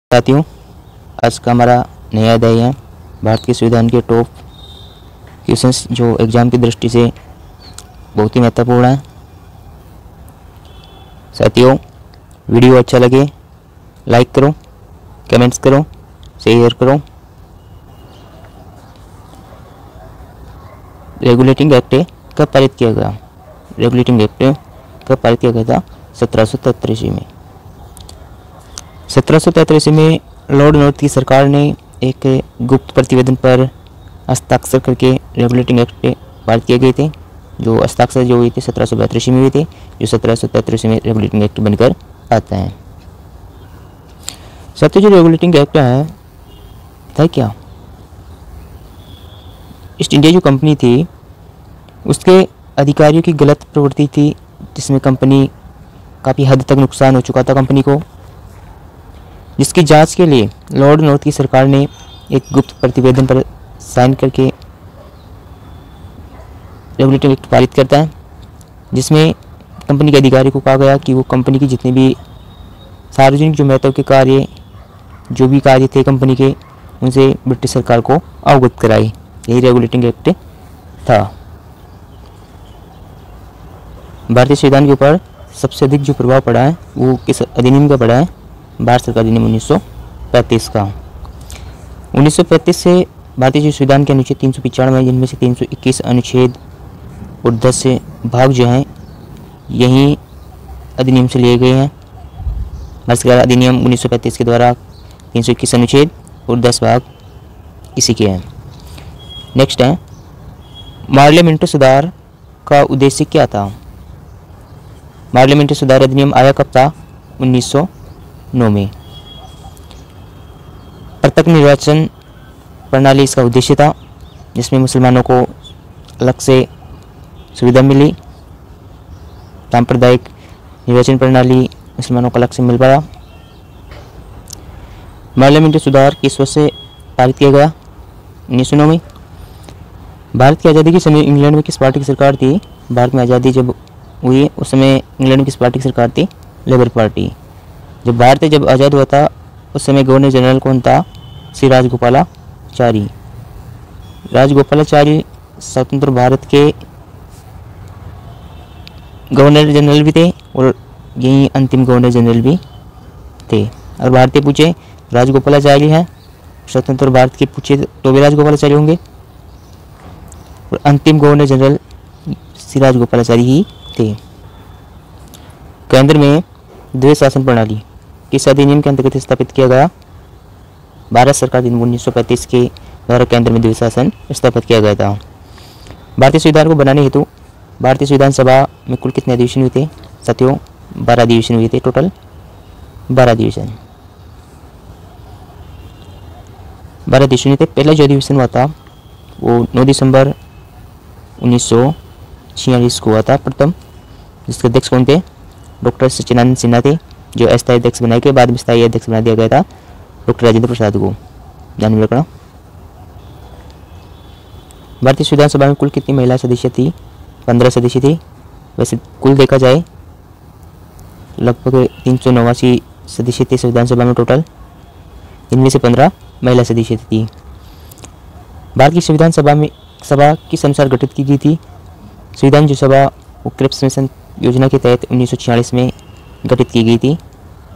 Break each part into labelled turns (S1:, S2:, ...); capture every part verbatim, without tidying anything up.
S1: साथियों, आज का हमारा नया अध्याय है भारत के संविधान के टॉप क्वेश्चंस जो एग्जाम की दृष्टि से बहुत ही महत्वपूर्ण है। साथियों, वीडियो अच्छा लगे लाइक करो, कमेंट्स करो, शेयर करो। रेगुलेटिंग एक्ट कब पारित किया गया? रेगुलेटिंग एक्ट कब पारित किया गया था? सत्रह सौ तिहत्तर ईस्वी में। सत्रह सौ तिहत्तर ईस्वी में लॉर्ड नॉर्थ की सरकार ने एक गुप्त प्रतिवेदन पर हस्ताक्षर करके रेगुलेटिंग एक्ट पारित किए गए थे। जो हस्ताक्षर जो हुए थे सत्रह सौ बहत्तर ईस्वी में हुए थे, जो सत्रह सौ तिहत्तर ईस्वी में रेगुलेटिंग एक्ट बनकर आता है। साथियों, जो रेगुलेटिंग एक्ट है था क्या? ईस्ट इंडिया जो कंपनी थी उसके अधिकारियों की गलत प्रवृत्ति थी, जिसमें कंपनी काफ़ी हद तक नुकसान हो चुका था कंपनी को, जिसकी जांच के लिए लॉर्ड नॉर्थ की सरकार ने एक गुप्त प्रतिवेदन पर साइन करके रेगुलेटिंग एक्ट पारित करता है, जिसमें कंपनी के अधिकारी को कहा गया कि वो कंपनी की जितने भी सार्वजनिक जो महत्व के कार्य जो भी कार्य थे कंपनी के, उनसे ब्रिटिश सरकार को अवगत कराई। यही रेगुलेटिंग एक्ट था। भारतीय संविधान के ऊपर सबसे अधिक जो प्रभाव पड़ा है वो किस अधिनियम का पड़ा है? भारत सरकार अधिनियम उन्नीस सौ पैंतीस का। उन्नीस सौ पैंतीस से भारतीय संविधान के अनुच्छेद तीन सौ पिचानवे, जिनमें से तीन सौ इक्कीस अनुच्छेद और दस से भाग जो हैं यही अधिनियम से लिए गए हैं। भारत सरकार अधिनियम उन्नीस सौ पैंतीस के द्वारा तीन सौ इक्कीस अनुच्छेद और दस भाग इसी के हैं। नेक्स्ट है, पार्लियामेंट्री सुधार का उद्देश्य क्या था? पार्लियामेंट्री सुधार अधिनियम आया कब था? उन्नीस सौ नौ में। प्रत्यक्ष निर्वाचन प्रणाली इसका उद्देश्य था, जिसमें मुसलमानों को अलग से सुविधा मिली। सांप्रदायिक निर्वाचन प्रणाली मुसलमानों को अलग से मिल पाया। पार्लियामेंट्री सुधार किस वर्ष से पारित किया गया? उन्नीस सौ नौ में। भारत की आज़ादी के समय इंग्लैंड में किस पार्टी की सरकार थी? भारत में आज़ादी जब हुई उस समय इंग्लैंड में किस पार्टी की सरकार थी? Labour party. जब भारत जब आज़ाद हुआ था उस समय गवर्नर जनरल कौन था? श्री राजगोपालाचारी। राजगोपालाचारी स्वतंत्र भारत के गवर्नर जनरल भी थे और यही अंतिम गवर्नर जनरल भी थे। और भारतीय पूछे राजगोपालाचारी हैं, स्वतंत्र भारत के पूछे तो भी राजगोपालाचारी होंगे, और अंतिम गवर्नर जनरल श्री राजगोपालाचारी ही थे। केंद्र में द्वैध शासन प्रणाली किस अधिनियम के अंतर्गत स्थापित किया गया? भारत सरकार अधिनियम उन्नीस सौ पैंतीस के द्वारा केंद्र में द्वैध शासन स्थापित किया गया था। भारतीय संविधान को बनाने हेतु भारतीय संविधान सभा में कुल कितने अधिवेशन हुए थे? साथियों, बारह अधिवेशन हुए थे। टोटल बारह अधिवेशन बारह अधिवेशन हुए थे। पहला जो अधिवेशन हुआ था वो नौ दिसंबर उन्नीस सौ छियालीस को हुआ था प्रथम, जिसके अध्यक्ष कौन थे? डॉक्टर सच्चिदानंद सिन्हा थे, जो अस्थायी अध्यक्ष बनाए के बाद में स्थायी अध्यक्ष बना दिया गया था डॉक्टर राजेंद्र प्रसाद को। ध्यान में रखना। भारतीय संविधान सभा में कुल कितनी महिला सदस्य थी? पंद्रह सदस्य थी। वैसे कुल देखा जाए लगभग तीन सौ नवासी सदस्य थे संविधान सभा में टोटल, इनमें से पंद्रह महिला सदस्य थी। भारत की संविधान सभा में सभा किस अनुसार गठित की गई थी? संविधान जो सभा वो क्रिप्स मिशन योजना के तहत उन्नीस सौ छियालीस में गठित की गई थी।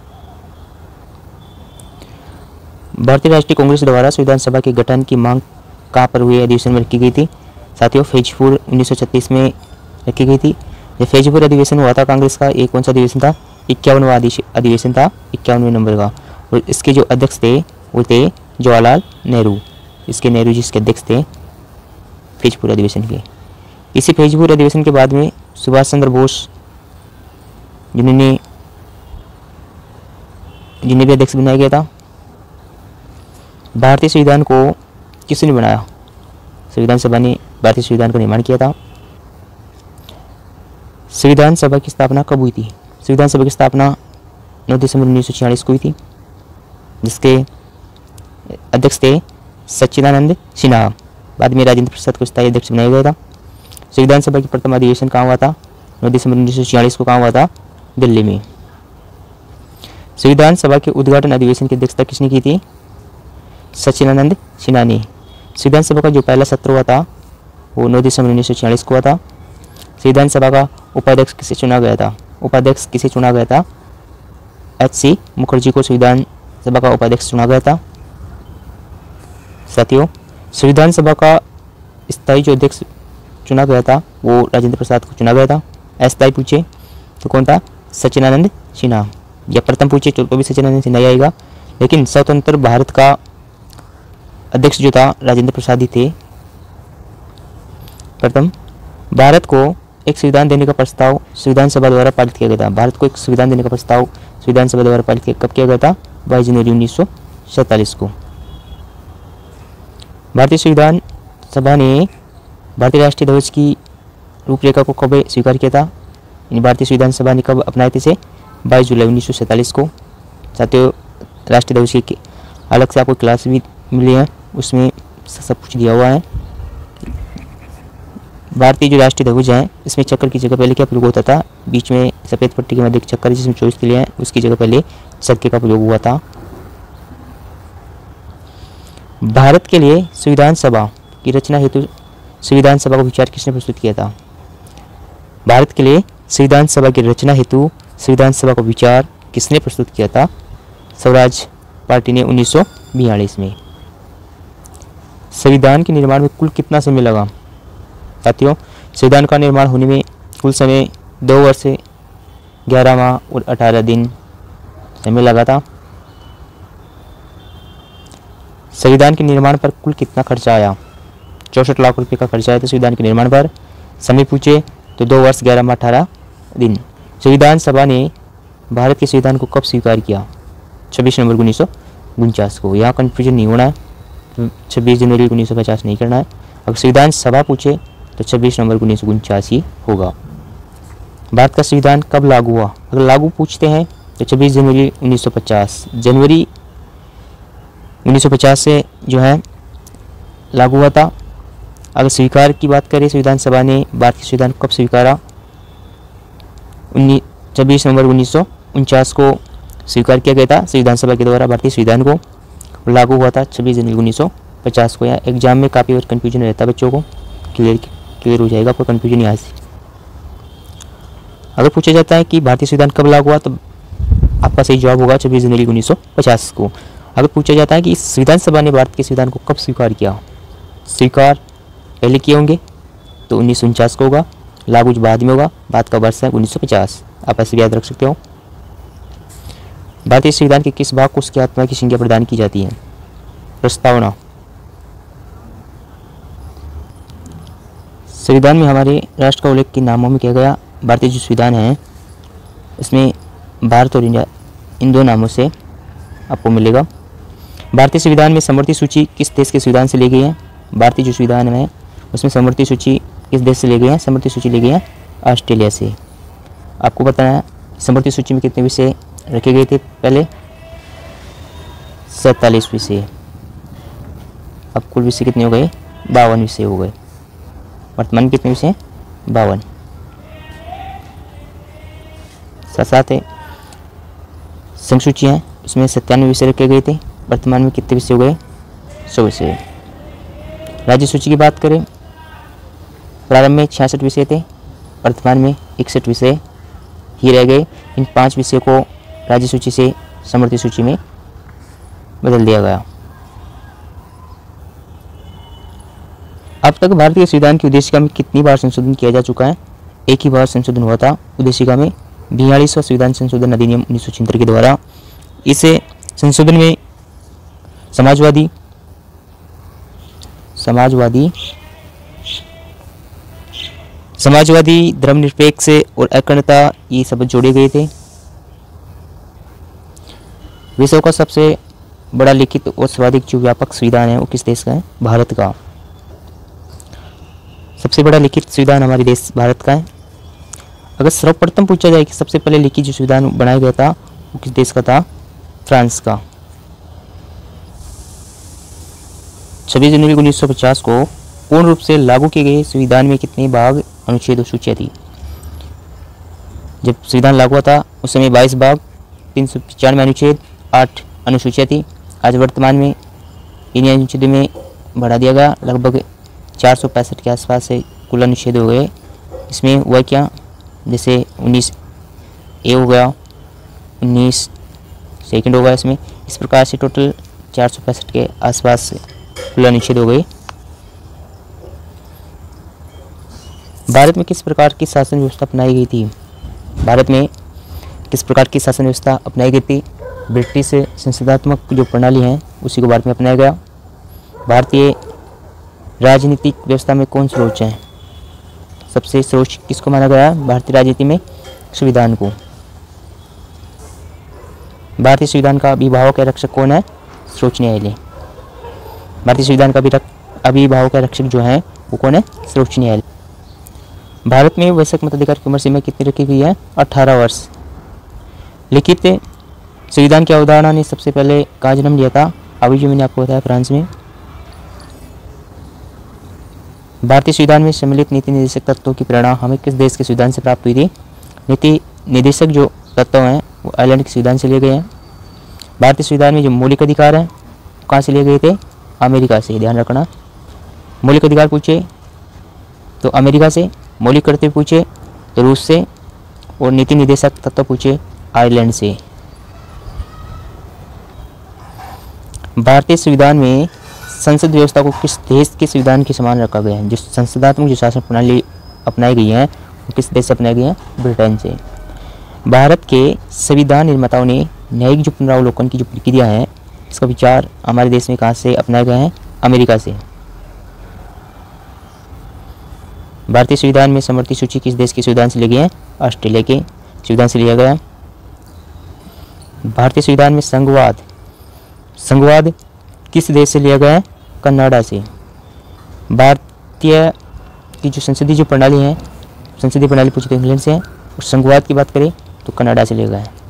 S1: भारतीय राष्ट्रीय कांग्रेस द्वारा संविधान सभा के गठन की मांग कहाँ पर हुई अधिवेशन में रखी गई थी? साथियों, फैजपुर उन्नीस सौ छत्तीस में रखी गई थी। जब फैजपुर अधिवेशन हुआ था कांग्रेस का, एक कौन सा अधिवेशन था? इक्यावनवा अधिवेशन था, इक्यावनवें नंबर का। और इसके जो अध्यक्ष थे वो थे जवाहरलाल नेहरू। इसके नेहरू जी इसके अध्यक्ष थे फैजपुर अधिवेशन के। इसी फैजपुर अधिवेशन के बाद में सुभाष चंद्र बोस जिन्होंने जिन्हें भी अध्यक्ष बनाया गया था। भारतीय संविधान को किसने बनाया? संविधान सभा ने भारतीय संविधान का निर्माण किया था। संविधान सभा की स्थापना कब हुई थी? संविधान सभा की स्थापना नौ दिसंबर उन्नीस सौ छियालीस को हुई थी, जिसके अध्यक्ष थे सच्चिदानंद सिन्हा। बाद में राजेंद्र प्रसाद को स्थायी अध्यक्ष बनाया गया था। संविधान सभा की प्रथम अधिवेशन कहाँ हुआ था? नौ दिसंबर उन्नीस सौ छियालीस को कहाँ हुआ था? दिल्ली में। संविधान सभा के उद्घाटन अधिवेशन की अध्यक्षता किसने की थी? सच्चिदानंद सिन्हा ने। संविधान सभा का जो पहला सत्र हुआ था वो नौ दिसंबर उन्नीस सौ छियालीस को हुआ था। संविधान सभा का उपाध्यक्ष किसे चुना गया था? उपाध्यक्ष किसे चुना गया था? एच सी मुखर्जी को संविधान सभा का उपाध्यक्ष चुना गया था। साथियों, संविधान सभा का स्थायी जो अध्यक्ष चुना गया था वो राजेंद्र प्रसाद को चुना गया था। अस्थायी पूछे तो कौन था? सच्चिदानंद सिन्हा। या प्रथम पूछे तो भी सच्चिदानंद सिन्हा ही आएगा, लेकिन स्वतंत्र भारत का अध्यक्ष जो था राजेंद्र प्रसाद ही थे। प्रथम, भारत को एक संविधान देने का प्रस्ताव संविधान सभा द्वारा पारित किया गया था। भारत को एक संविधान देने का प्रस्ताव संविधान सभा द्वारा पारित किया कब किया गया था? बाईस जनवरी उन्नीस सौ सैंतालीस को। भारतीय संविधान सभा ने भारतीय राष्ट्रीय ध्वज की रूपरेखा को कब स्वीकार किया था? यानी भारतीय संविधान सभा ने कब अपनाए थे इसे? बाईस जुलाई उन्नीस सौ सैंतालीस को। साथियों, राष्ट्रीय ध्वज की अलग से आपको क्लास भी मिली है, उसमें सब कुछ दिया हुआ है। भारतीय जो राष्ट्रीय ध्वज है इसमें चक्कर की जगह पहले क्या प्रयोग होता था? बीच में सफ़ेद पट्टी के मध्य एक चक्कर जिसमें चौबीस के लिए है, उसकी जगह पहले सिक्के का प्रयोग हुआ था। भारत के लिए संविधान सभा की रचना हेतु संविधान सभा का विचार किसने प्रस्तुत किया था? भारत के लिए संविधान सभा की रचना हेतु संविधान सभा का विचार किसने प्रस्तुत किया था? स्वराज पार्टी ने उन्नीस सौ बयालीस में। संविधान के निर्माण में कुल कितना समय लगा? साथियों, संविधान का निर्माण होने में कुल समय दो वर्ष ग्यारह माह और अठारह दिन समय लगा था। संविधान के निर्माण पर कुल कितना खर्चा आया? चौसठ लाख रुपए का खर्चा आया था संविधान के निर्माण पर। समय पूछे तो दो वर्ष ग्यारह माह अठारह दिन। संविधान सभा ने भारत के संविधान को कब स्वीकार किया? छब्बीस नवंबर उन्नीस सौ उनचास को। यहाँ कन्फ्यूजन नहीं होना है, छब्बीस जनवरी उन्नीस सौ पचास नहीं करना है। अगर संविधान सभा पूछे तो छब्बीस नवंबर उन्नीस सौ उनचास ही होगा। भारत का संविधान कब लागू हुआ? अगर लागू पूछते हैं तो छब्बीस जनवरी उन्नीस सौ पचास। जनवरी उन्नीस सौ पचास से जो है लागू हुआ था। अगर स्वीकार की बात करें, संविधान सभा ने भारत के संविधान को कब स्वीकारा? उन्नीस छब्बीस नवंबर उन्नीस सौ उनचास को स्वीकार किया गया था संविधान सभा के द्वारा भारतीय संविधान को। लागू हुआ था छब्बीस जनवरी उन्नीस सौ पचास को। यहाँ एग्जाम में काफ़ी और कन्फ्यूजन रहता है बच्चों को, क्लियर क्लियर हो जाएगा, कोई कन्फ्यूजन यहाँ से। अगर पूछा जाता है कि भारतीय संविधान कब लागू हुआ तो आपका सही जवाब होगा छब्बीस जनवरी उन्नीस सौ पचास को। अगर पूछा जाता है कि संविधान सभा ने भारत के संविधान को कब स्वीकार किया, स्वीकार पहले किए होंगे तो उन्नीस सौ उनचास को होगा, लागू बाद में होगा, बाद का वर्ष है उन्नीस सौ पचास। आप ऐसे याद रख सकते हो। भारतीय संविधान के किस भाग को उसकी आत्मा की संज्ञा प्रदान की जाती है? प्रस्तावना। संविधान में हमारे राष्ट्र का उल्लेख किन नामों में किया गया? भारतीय जो संविधान है इसमें भारत और इंडिया इन दो नामों से आपको मिलेगा। भारतीय संविधान में समवर्ती सूची किस देश के संविधान से ली गई है? भारतीय जो संविधान है उसमें समवर्ती सूची किस देश से ली गई है? समवर्ती सूची ली गई है ऑस्ट्रेलिया से। आपको बताना है समवर्ती सूची में कितने विषय रखे गए थे पहले? सैंतालीस विषय। अब कुल विषय कितने हो गए? बावन विषय हो गए। वर्तमान में कितने विषय? बावन। साथ साथ है संघ सूची है उसमें सत्तानवे विषय रखे गए थे। वर्तमान में कितने विषय हो गए? सौ विषय। राज्य सूची की बात करें, प्रारंभ में छियासठ विषय थे, वर्तमान में इकसठ विषय ही रह गए। इन पांच विषयों को राज्य सूची से समवर्ती सूची में बदल दिया गया। अब तक भारतीय संविधान की उद्देशिका में कितनी बार संशोधन किया जा चुका है? एक ही बार संशोधन हुआ था उद्देशिका में, बयालीसवां संविधान संशोधन अधिनियम उन्नीस सौ छिहत्तर के द्वारा। इसे संशोधन में समाजवादी समाजवादी समाजवादी धर्मनिरपेक्ष और अखंडता ये शब्द जोड़े गए थे। विश्व का सबसे बड़ा लिखित और सर्वाधिक जो व्यापक संविधान है वो किस देश का है? भारत का। सबसे बड़ा लिखित संविधान हमारे देश भारत का है। अगर सर्वप्रथम पूछा जाए कि सबसे पहले लिखित जो संविधान बनाया गया था वो किस देश का था? फ्रांस का। छब्बीस जनवरी उन्नीस सौ पचास को पूर्ण रूप से लागू किए गए संविधान में कितने भाग, अनुच्छेद और सूचियाँ थी? जब संविधान लागू हुआ था उस समय बाईस भाग तीन सौ पचानवे अनुच्छेद, आठ अनुसूचियाँ थी। आज वर्तमान में इन अनुच्छेद में बढ़ा दिया गया, लगभग चार सौ पैंसठ के आसपास से कुल अनुच्छेद हो गए। इसमें हुआ क्या, जैसे उन्नीस ए हो गया, उन्नीस सेकंड हो गया इसमें। इस प्रकार से टोटल चार सौ पैंसठ के आसपास कुल अनुच्छेद हो गए। भारत में किस प्रकार की शासन व्यवस्था अपनाई गई थी? भारत में किस प्रकार की शासन व्यवस्था अपनाई गई थी? ब्रिटिश संसदात्मक जो प्रणाली है उसी को भारत में अपनाया गया। भारतीय राजनीतिक व्यवस्था में कौन सर्वोच्च है? सबसे सर्वोच्च किसको माना गया है भारतीय राजनीति में? संविधान को। भारतीय संविधान का अभिभावक या रक्षक कौन है? सर्वोच्च न्यायालय। भारतीय संविधान का अभिभावक या रक्षक जो है वो कौन है? सर्वोच्च न्यायालय। भारत में वयस्क मताधिकार की उम्र सीमा कितनी रखी गई है? अठारह वर्ष। लिखित संविधान की अवधारणा ने सबसे पहले कहाँ जन्म लिया था? अभी जो मैंने आपको बताया, फ्रांस में। भारतीय संविधान में सम्मिलित नीति निर्देशक तत्वों की प्रेरणा हमें किस देश के संविधान से प्राप्त हुई थी? नीति निर्देशक जो तत्व हैं वो आयरलैंड के संविधान से लिए गए हैं। भारतीय संविधान में जो मौलिक अधिकार हैं कहाँ से लिए गए थे? अमेरिका से। ध्यान रखना, मौलिक अधिकार पूछे तो अमेरिका से, मौलिक कर्तव्य पूछे तो रूस से, और नीति निर्देशक तत्व पूछे आयरलैंड से। भारतीय संविधान में संसद व्यवस्था को किस देश के संविधान के समान रखा गया है? जो संसदात्मक जो शासन प्रणाली अपनाई गई है वो किस देश से अपनाई गई है? ब्रिटेन से। भारत के संविधान निर्माताओं ने न्यायिक जो पुनरावलोकन की जो प्रक्रिया है इसका विचार हमारे देश में कहाँ से अपनाया गया है? अमेरिका से। भारतीय संविधान में समवर्ती सूची किस देश के संविधान से ली गई है? ऑस्ट्रेलिया के संविधान से लिया गया। भारतीय संविधान में संघवाद संघवाद किस देश से लिया गया है? कनाडा से। भारतीय की जो संसदीय जो प्रणाली है, संसदीय प्रणाली पूछी तो इंग्लैंड से है, और संघवाद की बात करें तो कनाडा से लिया गया है।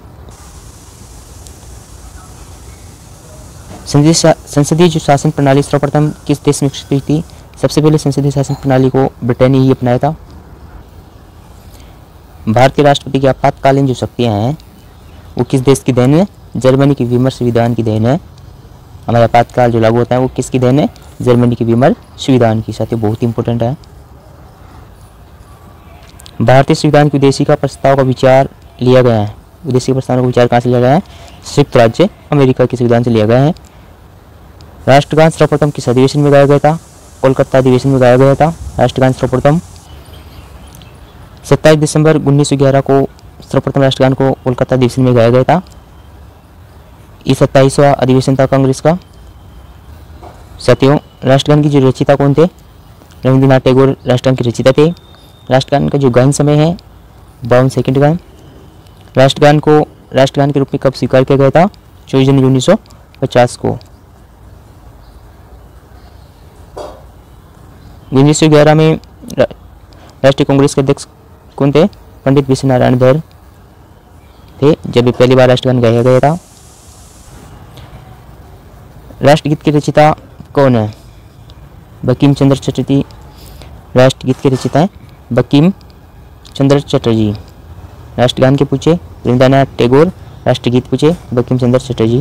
S1: संसदीय जो शासन प्रणाली सर्वप्रथम किस देश में विकसित हुई थी? सबसे पहले संसदीय शासन प्रणाली को ब्रिटेन ने ही अपनाया था। भारतीय राष्ट्रपति की आपातकालीन जो शक्तियां हैं वो किस देश की देन है? जर्मनी की विमर संविधान की देन है। हमारा आपातकाल जो लागू होता है वो किसकी देन है? जर्मनी की विमर संविधान की। साथियों बहुत इंपॉर्टेंट है। भारतीय संविधान की उद्देशिका प्रस्ताव का विचार लिया गया है। उद्देशिका प्रस्ताव का विचार कहाँ से लिया गया है? संयुक्त राज्य अमेरिका के संविधान से लिया गया है। राष्ट्रगान सर्वप्रथम किस अधिवेशन में गाया गया था? कोलकाता अधिवेशन में गाया गया था राष्ट्रगान सर्वप्रथम। सत्ताईस दिसंबर उन्नीस सौ ग्यारह को सर्वप्रथम राष्ट्रगान को कोलकाता अधिवेशन में गाया गया था। ये सत्ताईसवां अधिवेशन था कांग्रेस का। साथियों राष्ट्रगान की जो रचयिता कौन थे? रविंद्रनाथ टैगोर राष्ट्रगान के रचयिता थे। राष्ट्रगान का जो गायन समय है बावन सेकंड का। राष्ट्रगान को राष्ट्रगान के रूप में कब स्वीकार किया गया था? चौबीस जनवरी उन्नीस सौ पचास को। उन्नीस सौ ग्यारह में राष्ट्रीय कांग्रेस के अध्यक्ष कौन थे? पंडित विश्व नारायण धर थे, जब पहली बार राष्ट्रगान गाया गया था। राष्ट्रगीत के रचयिता कौन है? बंकिम चंद्र चटर्जी राष्ट्रगीत के रचयिता है। बंकिम चंद्र चटर्जी। राष्ट्रगान के पूछे रविंद्रनाथ टैगोर, राष्ट्रगीत पूछे बंकिम चंद्र चटर्जी।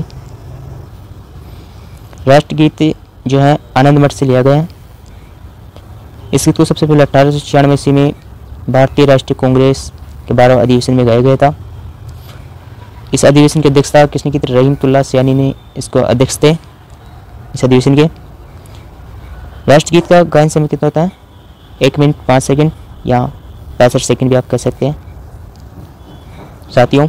S1: राष्ट्रगीत जो है आनंद मठ से लिया गया है। इस गीत को सबसे पहले अठारह सौ छियानवे ईस्वी में भारतीय राष्ट्रीय कांग्रेस के बारहवें अधिवेशन में गाया गया था। इस अधिवेशन की अध्यक्षता किसने की थी? रहीमतुल्लाह सयानी ने इसको अध्यक्ष थे इस अधिवेशन के। राष्ट्रगीत का गायन समय कितना होता है? एक मिनट पाँच सेकंड या पैंसठ सेकंड भी आप कह सकते हैं। साथियों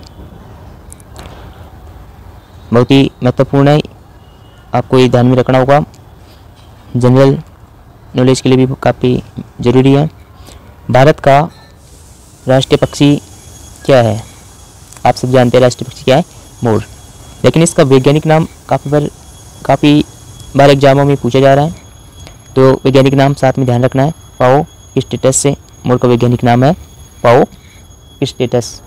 S1: बहुत ही महत्वपूर्ण है, आपको ये ध्यान में रखना होगा। जनरल नॉलेज के लिए भी काफ़ी ज़रूरी है। भारत का राष्ट्रीय पक्षी क्या है? आप सब जानते हैं राष्ट्रीय पक्षी क्या है? मोर। लेकिन इसका वैज्ञानिक नाम काफ़ी बार काफ़ी बार एग्जामों में पूछा जा रहा है, तो वैज्ञानिक नाम साथ में ध्यान रखना है। पाओ स्टेटस से मोर का वैज्ञानिक नाम है पाओ स्टेटस।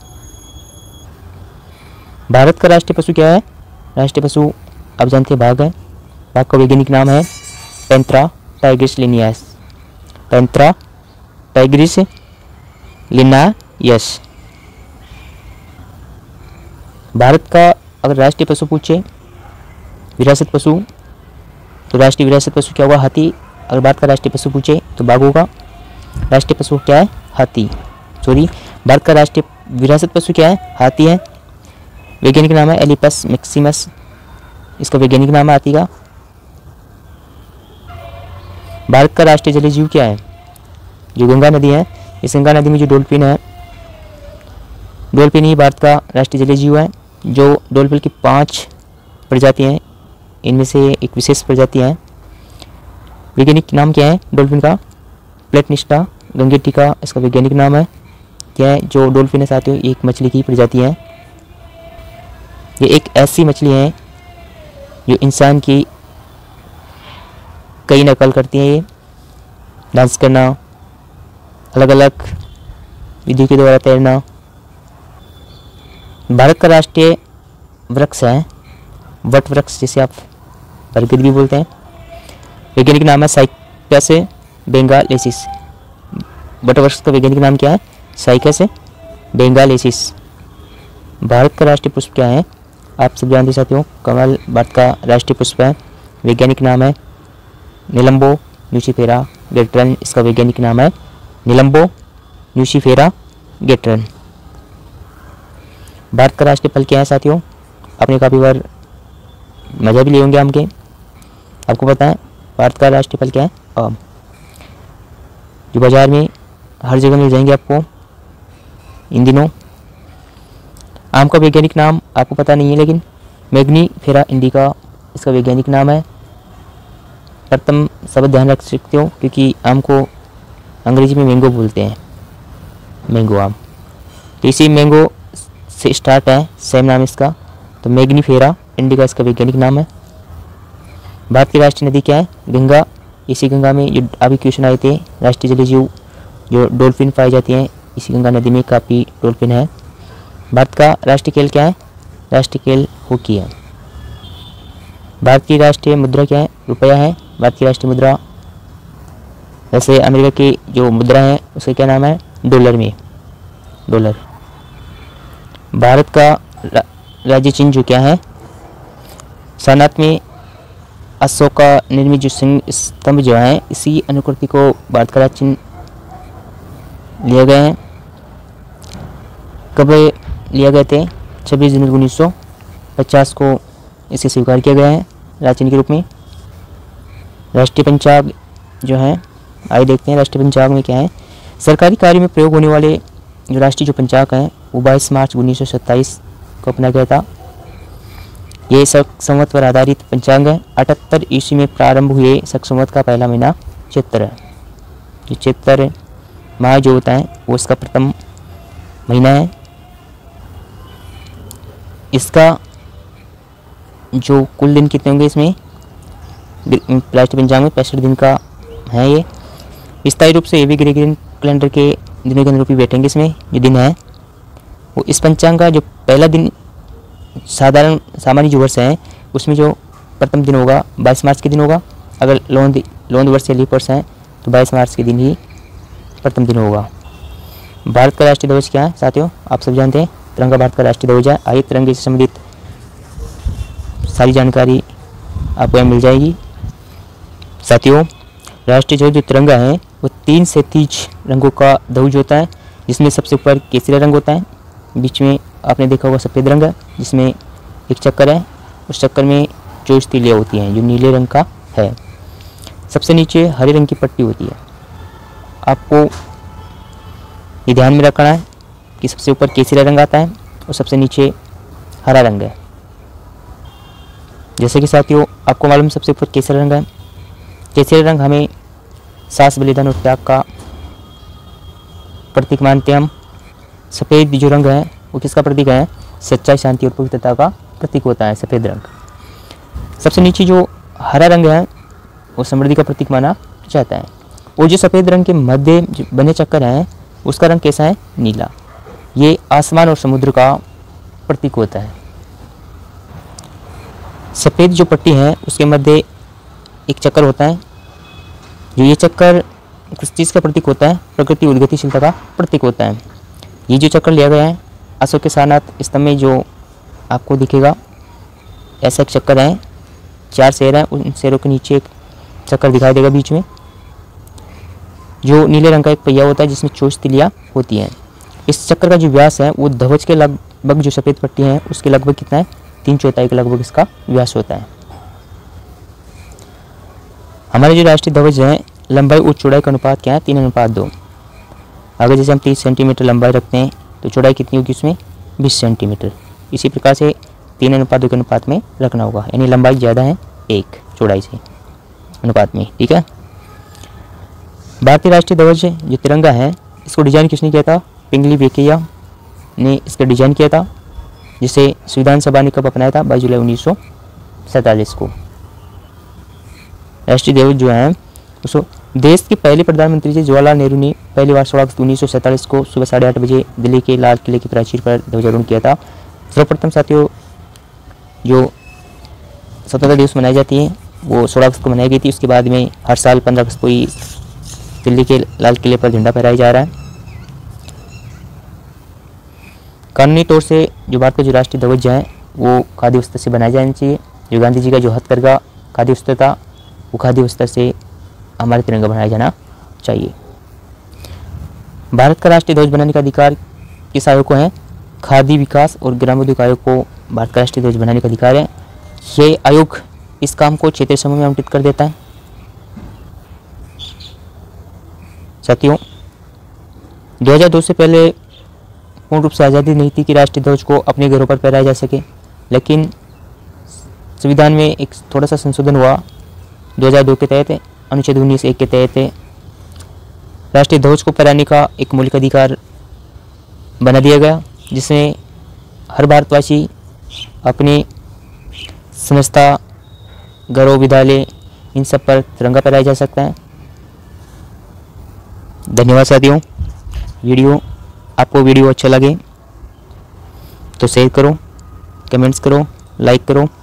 S1: भारत का राष्ट्रीय पशु क्या है? राष्ट्रीय पशु आप जानते हैं बाघ है। बाघ का वैज्ञानिक नाम है Panthera tigris Linnaeus. Panthera tigris Linnaeus. Bharat का अगर राष्ट्रीय पशु पूछे, विरासत पशु, तो राष्ट्रीय विरासत पशु क्या होगा? हाथी। अगर भारत का राष्ट्रीय पशु पूछे तो बाघ होगा। राष्ट्रीय पशु क्या है? हाथी। सॉरी, भारत का राष्ट्रीय विरासत पशु क्या है? हाथी है। वैज्ञानिक नाम है एलिपस मैक्सिमस, इसका वैज्ञानिक नाम है हाथी का। भारत का राष्ट्रीय जलीय जीव क्या है? जो गंगा नदी है, इस गंगा नदी में जो डॉल्फिन है, डॉल्फिन ही भारत का राष्ट्रीय जलीय जीव है। जो डॉल्फिन की पांच प्रजाति हैं, इनमें से एक विशेष प्रजाति है। वैज्ञानिक नाम क्या है डॉल्फिन का? प्लेटनिस्टा गंगेटिका, इसका वैज्ञानिक नाम है। क्या है? जो डॉल्फिन है साथियों, एक मछली की प्रजाति है। ये एक ऐसी मछली है जो इंसान की कई नकल करती है। ये डांस करना, अलग अलग विधि के द्वारा तैरना। भारत का राष्ट्रीय वृक्ष है वट वृक्ष, जिसे आप बरगद भी बोलते हैं। वैज्ञानिक नाम है साइकस बेंगालेसिस। वट वृक्ष का वैज्ञानिक नाम क्या है? साइकस बेंगालेसिस। भारत का राष्ट्रीय पुष्प क्या है? आप सब जानते साथियों, कमल भारत का राष्ट्रीय पुष्प है। वैज्ञानिक नाम है निलंबो न्यूसीफेरा गेट्रन, इसका वैज्ञानिक नाम है निलंबो न्यूसीफेरा गेट्रन। भारत का राष्ट्रीय फल क्या है साथियों? आपने काफ़ी बार मजा भी लिए होंगे आम के। आपको पता है भारत का राष्ट्रीय फल क्या है? आम। जो बाजार में हर जगह मिल जाएंगे आपको इन दिनों। आम का वैज्ञानिक नाम आपको पता नहीं है, लेकिन मैग्नीफेरा इंडिका इसका वैज्ञानिक नाम है। प्रथम शब्द ध्यान रख सकते हो, क्योंकि आम को अंग्रेजी में मैंगो बोलते हैं, मैंगो आम। तो इसी मैंगो से स्टार्ट है, सेम नाम इसका। तो मैग्नीफेरा इंडिका इसका वैज्ञानिक नाम है। भारत की राष्ट्रीय नदी क्या है? गंगा। इसी गंगा में जो अभी क्वेश्चन आए थे, राष्ट्रीय जलीय जीव जो डॉल्फिन पाई जाती हैं, इसी गंगा नदी में काफ़ी डॉल्फिन है। भारत का राष्ट्रीय खेल क्या है? राष्ट्रीय खेल हॉकी है। भारत की राष्ट्रीय मुद्रा क्या है? रुपया है भारत की राष्ट्रीय मुद्रा। वैसे अमेरिका की जो मुद्रा है उसका क्या नाम है? डॉलर में डॉलर। भारत का रा, राज्य चिन्ह जो क्या है? सारनाथ में अशोका निर्मित जो सिंह स्तंभ जो है, इसी अनुकृति को भारत का राज्य चिन्ह लिया गया है। कब लिया गए थे? छब्बीस जनवरी उन्नीस सौ पचास को इसे स्वीकार किया गया है राज्य चिन्ह के रूप में। राष्ट्रीय पंचांग जो है, आइए देखते हैं राष्ट्रीय पंचांग में क्या है। सरकारी कार्य में प्रयोग होने वाले जो राष्ट्रीय जो पंचांग है वो बाईस मार्च उन्नीस सौ सत्ताईस को अपनाया गया था। ये शक संवत पर आधारित पंचांग है। अठहत्तर ईस्वी में प्रारंभ हुए शक संवत का पहला महीना चैत्र है। ये चैत्र माह जो होता है वो इसका प्रथम महीना है। इसका जो कुल दिन कितने होंगे इसमें राष्ट्रीय पंचांग में? पैंसठ दिन का है ये। विस्तारित रूप से ये भी ग्रेगोरियन कैलेंडर के दिनों के अनुरूप ही बैठेंगे। इसमें जो दिन है वो इस पंचांग का जो पहला दिन साधारण सामान्य जो वर्ष है उसमें जो प्रथम दिन होगा बाईस मार्च के दिन होगा। अगर लोन लोन वर्ष या लीप वर्ष है तो बाईस मार्च के दिन ही प्रथम दिन होगा। भारत का राष्ट्रीय ध्वज क्या है साथियों? आप सब जानते हैं तिरंगा भारत का राष्ट्रीय ध्वज है। आइए तिरंगे से संबंधित सारी जानकारी आपको यहाँ मिल जाएगी साथियों। राष्ट्रीय ध्वज जो तिरंगा है वो तीन से तीस रंगों का ध्वज होता है, जिसमें सबसे ऊपर केसरी रंग होता है, बीच में आपने देखा होगा सफ़ेद रंग है जिसमें एक चक्कर है, उस चक्कर में चौबीस तीलियाँ होती हैं जो नीले रंग का है। सबसे नीचे हरे रंग की पट्टी होती है। आपको ये ध्यान में रखना है कि सबसे ऊपर केसरी रंग आता है और सबसे नीचे हरा रंग है। जैसे कि साथियों आपको मालूम सबसे ऊपर केसरी रंग है। केसरी रंग हमें साहस बलिदान और त्याग का प्रतीक मानते हैं हम। सफ़ेद जो रंग है वो किसका प्रतीक है? सच्चाई, शांति और पवित्रता का प्रतीक होता है सफ़ेद रंग। सबसे नीचे जो हरा रंग है वो समृद्धि का प्रतीक माना जाता है। और जो सफ़ेद रंग के मध्य जो बने चक्कर हैं उसका रंग कैसा है? नीला। ये आसमान और समुद्र का प्रतीक होता है। सफ़ेद जो पट्टी है उसके मध्य एक चक्कर होता है, जो ये चक्कर किस चीज़ का प्रतीक होता है? प्रकृति और गतिशीलता का प्रतीक होता है। ये जो चक्कर लिया गया है अशोक के सारनाथ स्तंभ में जो आपको दिखेगा ऐसा एक चक्कर है, चार शेर हैं, उन शेरों के नीचे एक चक्कर दिखाई देगा बीच में, जो नीले रंग का एक पहिया होता है जिसमें चौबीस तिलियाँ होती हैं। इस चक्कर का जो व्यास है वो ध्वज के लगभग जो सफ़ेद पट्टी है उसके लगभग कितना है, तीन चौथाई के लगभग इसका व्यास होता है। हमारे जो राष्ट्रीय ध्वज है लंबाई और चौड़ाई का अनुपात क्या है, तीन अनुपात दो। अगर जैसे हम तीस सेंटीमीटर लंबाई रखते हैं तो चौड़ाई कितनी होगी उसमें, बीस सेंटीमीटर। इसी प्रकार से तीन अनुपात दो के अनुपात में रखना होगा, यानी लंबाई ज़्यादा है एक चौड़ाई से अनुपात में। ठीक है। भारतीय राष्ट्रीय ध्वज जो तिरंगा है इसको डिजाइन किसने किया था, पिंगली वेंकैया ने इसका डिजाइन किया था, जिसे संविधान सभा ने कब अपनाया था, बाईस जुलाई उन्नीस सौ सैंतालीस को। राष्ट्रीय ध्वज जो है उसको देश के पहले प्रधानमंत्री जी जवाहरलाल नेहरू ने पहली बार सोलह अगस्त उन्नीस सौ सैंतालीस को सुबह साढ़े आठ बजे दिल्ली के लाल किले की प्राचीर पर ध्वजारोहण किया था। सर्वप्रथम साथियों जो स्वतंत्रता दिवस मनाई जाती है वो सोलह अगस्त को मनाई गई थी। उसके बाद में हर साल पंद्रह अगस्त को ही दिल्ली के लाल किले पर झंडा फहराया जा रहा है। कानूनी तौर से जो भारत का जो राष्ट्रीय ध्वज है वो खादी वस्त्र से बनाया जाना चाहिए। जो गांधी जी का जो हथकरघा खादी वस्त्र था वो खादी वस्त्र से हमारे तिरंगा बनाया जाना चाहिए। भारत का राष्ट्रीय ध्वज बनाने का अधिकार किस आयोग को है, खादी विकास और ग्रामोद्योग आयोग को भारत का राष्ट्रीय ध्वज बनाने का अधिकार है। ये आयोग इस काम को क्षेत्रीय समूह में आवंटित कर देता है। साथियों दो हज़ार दो से पहले पूर्ण रूप से आज़ादी नहीं थी कि राष्ट्रीय ध्वज को अपने घरों पर फहराया जा सके, लेकिन संविधान में एक थोड़ा सा संशोधन हुआ दो हज़ार दो के तहत, अनुच्छेद उन्नीस एक के तहत राष्ट्रीय ध्वज को फहराने का एक मौलिक अधिकार बना दिया गया, जिसमें हर भारतवासी अपने संस्था, घरों, विद्यालय इन सब पर तिरंगा फहराया जा सकता है। धन्यवाद साथियों। वीडियो आपको वीडियो अच्छा लगे तो शेयर करो, कमेंट्स करो, लाइक करो।